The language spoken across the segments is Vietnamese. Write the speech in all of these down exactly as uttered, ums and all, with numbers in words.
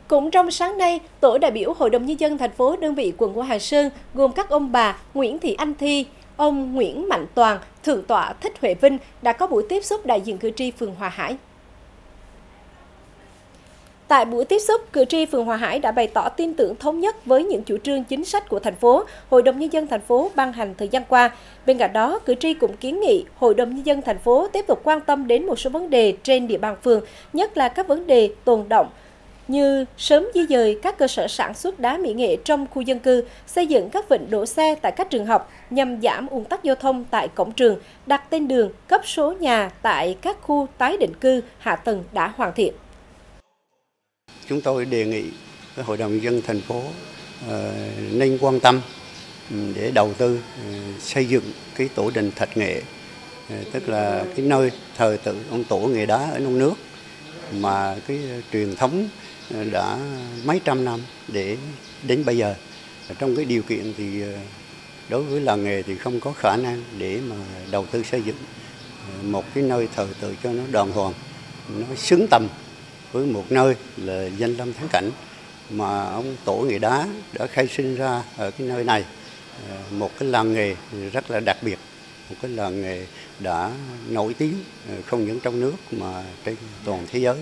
Cũng trong sáng nay, tổ đại biểu Hội đồng Nhân dân thành phố đơn vị quận Ngũ Hành Sơn gồm các ông bà Nguyễn Thị Anh Thi, ông Nguyễn Mạnh Toàn, Thượng tọa Thích Huệ Vinh đã có buổi tiếp xúc đại diện cử tri phường Hòa Hải. Tại buổi tiếp xúc, cử tri phường Hòa Hải đã bày tỏ tin tưởng thống nhất với những chủ trương chính sách của thành phố, Hội đồng Nhân dân thành phố ban hành thời gian qua. Bên cạnh đó, cử tri cũng kiến nghị Hội đồng Nhân dân thành phố tiếp tục quan tâm đến một số vấn đề trên địa bàn phường, nhất là các vấn đề tồn đọng, như sớm di dời các cơ sở sản xuất đá mỹ nghệ trong khu dân cư, xây dựng các vịnh đỗ xe tại các trường học nhằm giảm ùn tắc giao thông tại cổng trường, đặt tên đường, cấp số nhà tại các khu tái định cư, hạ tầng đã hoàn thiện. Chúng tôi đề nghị với Hội đồng Nhân dân thành phố uh, nên quan tâm để đầu tư uh, xây dựng cái tổ đình Thạch Nghệ, uh, tức là cái nơi thờ tự ông tổ nghề đá ở non nước mà cái truyền thống đã mấy trăm năm để đến bây giờ. Trong cái điều kiện thì đối với làng nghề thì không có khả năng để mà đầu tư xây dựng một cái nơi thờ tự cho nó đàng hoàng, nó xứng tầm với một nơi là danh lam thắng cảnh mà ông tổ nghề đá đã khai sinh ra ở cái nơi này, một cái làng nghề rất là đặc biệt, một cái làng nghề đã nổi tiếng không những trong nước mà trên toàn thế giới.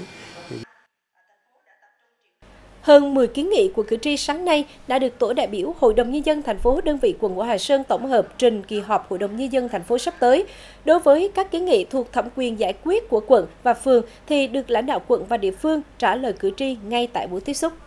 Hơn mười kiến nghị của cử tri sáng nay đã được tổ đại biểu Hội đồng Nhân dân thành phố đơn vị quận Ngũ Hành Sơn tổng hợp trình kỳ họp Hội đồng Nhân dân thành phố sắp tới. Đối với các kiến nghị thuộc thẩm quyền giải quyết của quận và phường thì được lãnh đạo quận và địa phương trả lời cử tri ngay tại buổi tiếp xúc.